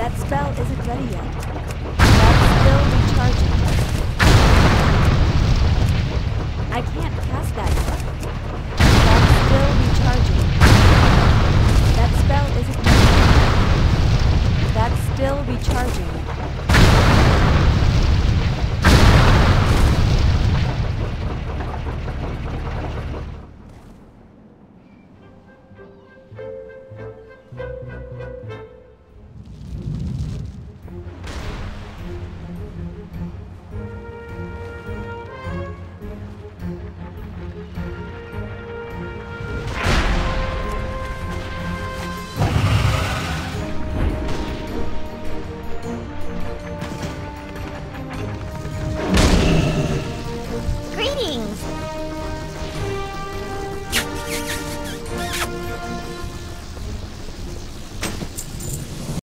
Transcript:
That spell isn't ready yet. That's still recharging. I can't cast that yet. That's still recharging. That spell isn't ready yet. That's still recharging. Greetings!